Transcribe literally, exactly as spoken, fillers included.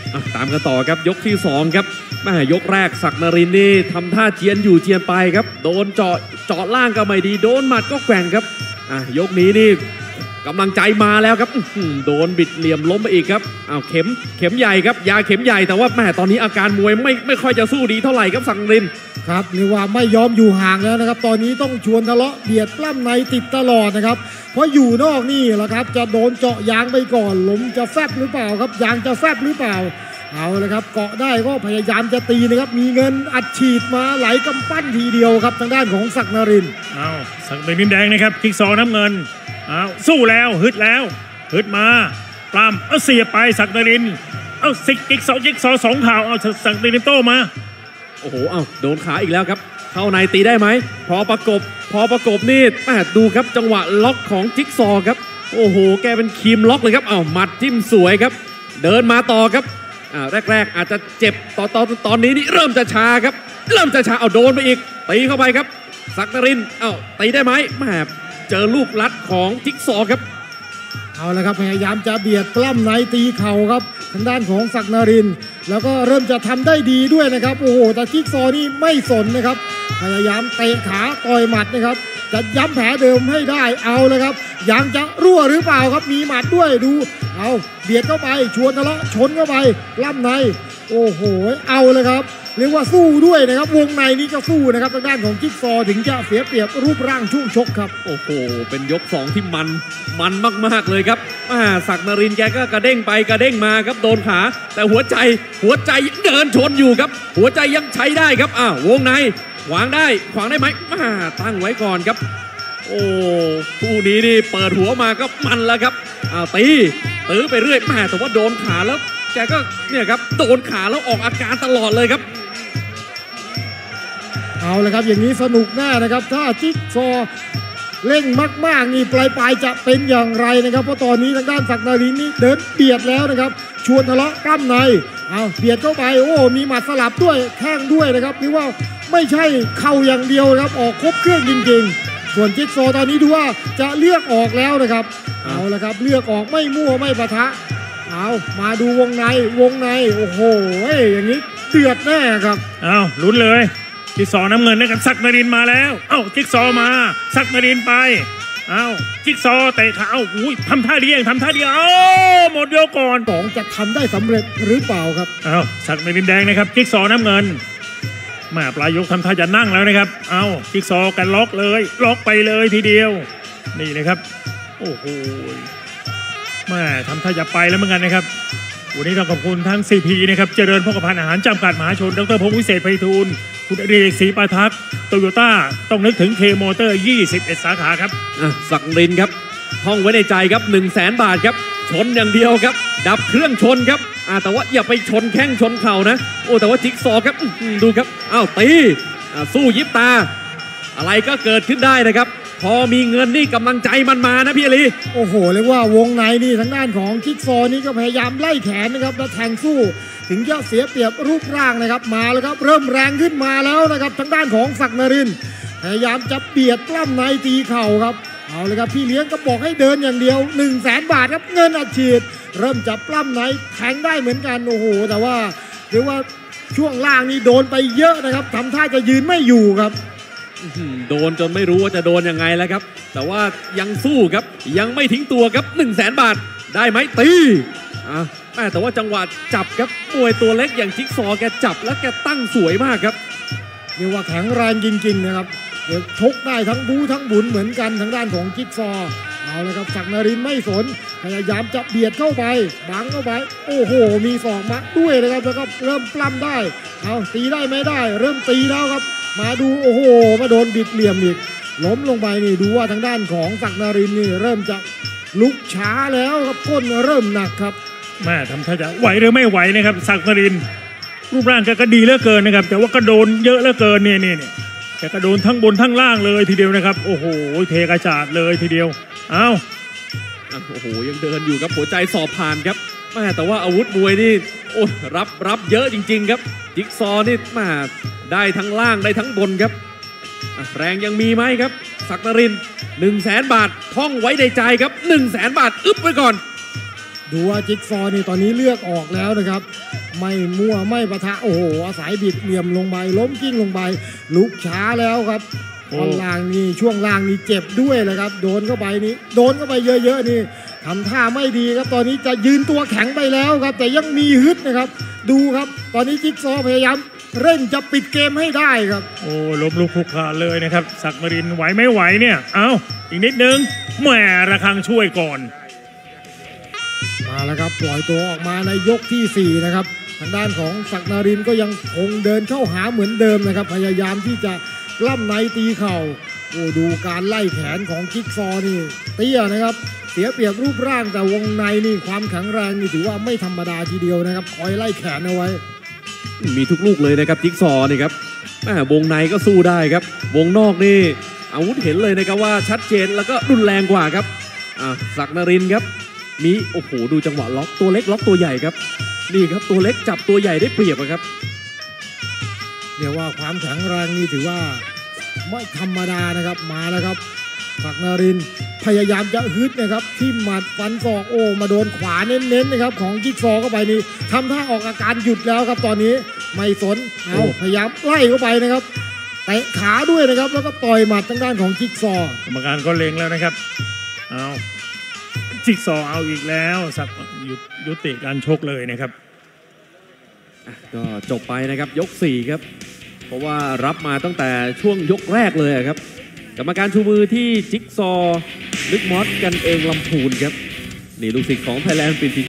ตามกันต่อครับยกที่สองครับแม่ยกแรกศักดิ์นรินทร์นี่ทำท่าเจียนอยู่เจียนไปครับโดนเจาะเจาะล่างก็ไม่ดีโดนหมัดก็แกว่งครับอ่ะยกนี้นี่กำลังใจมาแล้วครับโดนบิดเหลี่ยมล้มไปอีกครับอ้าวเข็มเข็มใหญ่ครับยาเข็มใหญ่แต่ว่าแม่ตอนนี้อาการมวยไม่ไม่ค่อยจะสู้ดีเท่าไหร่ครับศักดิ์นรินทร์ครับเรียกว่าไม่ยอมอยู่ห่างแล้วนะครับตอนนี้ต้องชวนทะเลาะเบียดปล้ำในติดตลอดนะครับเพราะอยู่นอกนี่แหละครับจะโดนเจาะยางไปก่อนล้มจะแฟบหรือเปล่าครับยางจะแฟบหรือเปล่าเอาเลยครับเกาะได้ก็พยายามจะตีนะครับมีเงินอัดฉีดมาไหลกำปั้นทีเดียวครับทางด้านของศักดิ์นรินทร์เอาศักดิ์นรินทร์แดงนะครับจิ๊กซอน้ำเงินเอาสู้แล้วฮึดแล้วฮึดมาปล้ำเอาเสียไปศักดิ์นรินทร์เอาสิกจิ๊กซอจิ๊กซอสองข่าวเอาศักดิ์นรินทร์โต้มาโอ้โหเอาโดนขาอีกแล้วครับเข้าในตีได้ไหมพอประกบพอประกบนี่แม่ดูครับจังหวะล็อกของจิ๊กซอครับโอ้โหแกเป็นครีมล็อกเลยครับเอาหมัดจิ้มสวยครับเดินมาต่อครับอ่าแรกๆอาจจะเจ็บตอนตอนตอนนี้นี่เริ่มจะชาครับเริ่มจะชาเอาโดนไปอีกตีเข้าไปครับศักดิ์นรินทร์เอาตีได้ไหมแม่เจอลูกลัดของจิ๊กซอครับเอาละครับพยายามจะเบียดปล้ำในตีเข่าครับทางด้านของศักดิ์นรินทร์แล้วก็เริ่มจะทำได้ดีด้วยนะครับโอ้โหแต่จิ๊กซอนี่ไม่สนนะครับพยายามเตะขาต่อยหมัดนะครับจะย้ำแผลเดิมให้ได้เอาเลยครับยังจะรั่วหรือเปล่าครับมีหมัดด้วยดูเอาเบียดเข้าไปชวนทะเลาะชนเข้าไปล่ำในโอ้โหเอาเลยครับเรียกว่าสู้ด้วยนะครับวงในนี้ก็สู้นะครับทางด้านของจิ๊กซอถึงจะเสียเปรียบรูปร่างช่วงชกครับโอ้โหเป็นยกสองที่มันมันมากๆเลยครับศักดิ์นรินทร์แกก็กระเด้งไปกระเด้งมาครับโดนขาแต่หัวใจหัวใจยังเดินชนอยู่ครับหัวใจยังใช้ได้ครับอ้าววงในขวางได้ขวางได้ไหมมาตั้งไว้ก่อนครับโอ้คู่นี้นี่เปิดหัวมาก็มันแล้วครับอ้าวตีตื้อไปเรื่อยแม่แต่ว่าโดนขาแล้วแกก็เนี่ยครับโดนขาแล้วออกอาการตลอดเลยครับเอาเลยครับอย่างนี้สนุกแน่นะครับถ้าจิ๊กซอเร่งมากๆนี่ปลายปลายจะเป็นอย่างไรนะครับเพราะตอนนี้ทางด้านศักดิ์นรินทร์นี่เดินเบียดแล้วนะครับชวนทะเลาะกล้ามในเอาเบียดเข้าไปโอ้มีหมัดสลับด้วยแข้งด้วยนะครับนี่ว่าไม่ใช่เข่าอย่างเดียวนะครับออกครบเครื่องจริงๆส่วนจิ๊กซอตอนนี้ดูว่าจะเลือกออกแล้วนะครับเอาละครับเลือกออกไม่มั่วไม่ปะทะเอามาดูวงในวงในโอ้โหอย่างนี้เดือดแน่ครับเอาลุ้นเลยจิ๊กซอน้ำเงินนะครับศักดิ์นรินทร์มาแล้วเอ้าจิ๊กซอมาศักดิ์นรินทร์ไปเอ้าจิ๊กซอเตะขาเอ้าอุ้ยทำท่าเดียวทำท่าเดียวเอ้าหมดยกก่อนสองจะทำได้สำเร็จหรือเปล่าครับเอ้าศักดิ์นรินทร์แดงนะครับจิ๊กซอน้ำเงินมาปลายยกทำท่าจะนั่งแล้วนะครับเอ้าจิ๊กซอกันล็อกเลยล็อกไปเลยทีเดียวนี่นะครับโอ้โหแม่ทำท่าจะไปแล้วเหมือนกันนะครับวันนี้ต้องขอบคุณทั้ง ซี พี นะครับเจริญพกพันธ์อาหารจำกัดมหาชนดรพงษ์วิเศษไพฑูรย์คุณอดิเรกศรีปาทักโตโยต้าต้องนึกถึงเคมอเตอร์ยี่สิบเอ็ดสาขาครับศักดิ์นรินทร์ครับท่องไว้ในใจครับ หนึ่งแสน บาทครับชนอย่างเดียวครับดับเครื่องชนครับแต่ว่าอย่าไปชนแข้งชนเข่านะโอ้แต่ว่าจิ๊กซอครับดูครับอ้าวตีสู้ยิบตาอะไรก็เกิดขึ้นได้นะครับพอมีเงินนี่กำลังใจมันมานะพี่อลีโอ้โหเรียกว่าวงในนี่ทางด้านของจิ๊กซอนี่ก็พยายามไล่แขนนะครับแล้วแทงสู้ถึงจะเสียเปรียบรูปร่างนะครับมาแล้วครับเริ่มแรงขึ้นมาแล้วนะครับทางด้านของศักดิ์นรินทร์พยายามจะเบียดปล้ำในตีเข่าครับเอาเลยครับพี่เลี้ยงก็บอกให้เดินอย่างเดียว หนึ่งแสน บาทครับเงินอัดฉีดเริ่มจะปล้ำในแทงได้เหมือนกันโอ้โหแต่ว่าเรียกว่าช่วงล่างนี่โดนไปเยอะนะครับทำท่าจะยืนไม่อยู่ครับโดนจนไม่รู้ว่าจะโดนยังไงแล้วครับแต่ว่ายังสู้ครับยังไม่ทิ้งตัวครับ หนึ่งแสน บาทได้ไหมตีอ่ะแต่ว่าจังหวะจับครับมวยตัวเล็กอย่างจิ๊กซอแกจับแล้วแกตั้งสวยมากครับเรียกว่าแข็งแรงจริงๆนะครับเดี๋ยวชกได้ทั้งบู๊ทั้งบุญเหมือนกันทางด้านของจิ๊กซอเอาเลยครับศักดิ์นรินทร์ไม่สนพยายามจะเบียดเข้าไปบังเข้าไปโอ้โหมีศอกมัดด้วยนะครับแล้วก็เริ่มปล้ำได้เอาตีได้ไม่ได้เริ่มตีแล้วครับมาดูโอ้โหมาโดนบิดเหลี่ยมอีกล้มลงไปนี่ดูว่าทางด้านของศักดิ์นรินทร์นี่เริ่มจะลุกช้าแล้วครับก้นเริ่มหนักครับแม่ทำท่าจะไหวหรือไม่ไหวนะครับศักดิ์นรินทร์รูปร่างแกก็ดีเหลือเกินนะครับแต่ว่าก็โดนเยอะเหลือเกินเนี่ยเนี่ยแกก็โดนทั้งบนทั้งล่างเลยทีเดียวนะครับโอ้โหเทกระจาดเลยทีเดียวเอ้าโอ้โหยังเดินอยู่ครับหัวใจสอบผ่านครับแม่แต่ว่าอาวุธมวยนี่โอ้รับรับเยอะจริงๆครับจิ๊กซอนี่มาได้ทั้งล่างได้ทั้งบนครับแรงยังมีไหมครับศักดิ์นรินทร์หนึ่งแสนบาทท่องไว้ในใจครับหนึ่งแสนบาทอึบไว้ก่อนดูว่าจิ๊กซอว์นี่ตอนนี้เลือกออกแล้วนะครับไม่มั่วไม่ปะทะโอ้โหอาศัยบิดเหลี่ยมลงไปล้มกิ้งลงไปลุกช้าแล้วครับตอนล่างนี่ช่วงล่างนี่เจ็บด้วยเลยครับโดนเข้าไปนี่โดนเข้าไปเยอะๆนี่ทำท่าไม่ดีครับตอนนี้จะยืนตัวแข็งไปแล้วครับแต่ยังมีฮึดนะครับดูครับตอนนี้จิ๊กซอว์พยายามเร่งจะปิดเกมให้ได้ครับโอ้ล้มลุกคลุกคลานเลยนะครับศักดิ์นรินทร์ไหวไม่ไหวเนี่ยเอาอีกนิดนึงแหมระฆังช่วยก่อนมาแล้วครับปล่อยตัวออกมาในยกที่สี่นะครับทางด้านของศักดิ์นรินทร์ก็ยังคงเดินเข้าหาเหมือนเดิมนะครับพยายามที่จะล่ำในตีเข่าโอ้ดูการไล่แขนของจิ๊กซอว์นี่เตี้ยนะครับเสียเปรียบรูปร่างแต่วงในนี่ความแข็งแรงนี่ถือว่าไม่ธรรมดาทีเดียวนะครับคอยไล่แขนเอาไว้มีทุกลูกเลยนะครับจิ๊กซอว์นี่ครับวงในก็สู้ได้ครับวงนอกนี่อาวุธเห็นเลยนะครับว่าชัดเจนแล้วก็รุนแรงกว่าครับศักดิ์นรินทร์ครับมีโอ้โหดูจังหวะล็อกตัวเล็กล็อกตัวใหญ่ครับนี่ครับตัวเล็กจับตัวใหญ่ได้เปรียบครับเรียกว่าความแข็งแรงนี่ถือว่าไม่ธรรมดานะครับมาแล้วครับศักดิ์นรินทร์พยายามจะฮึดนะครับที่หมัดฟันศอกโอ้มาโดนขวาเน้นๆนะครับของจิ๊กซอว์เข้าไปนี่ทำท่าออกอาการหยุดแล้วครับตอนนี้ไม่สนเอาพยายามไล่เข้าไปนะครับเตะขาด้วยนะครับแล้วก็ต่อยหมัดทางด้านของจิ๊กซอว์กรรมการก็เล็งแล้วนะครับเอาจิ๊กซอว์เอาอีกแล้วสักหยุดยุติการชกเลยนะครับก็จบไปนะครับยกสี่ครับเพราะว่ารับมาตั้งแต่ช่วงยกแรกเลยครับกรรมการชูมือที่จิ๊กซอว์ลึกมอสกันเองลำพูนครับนี่ลูกศิษย์ของไทยแลนด์ปิ่น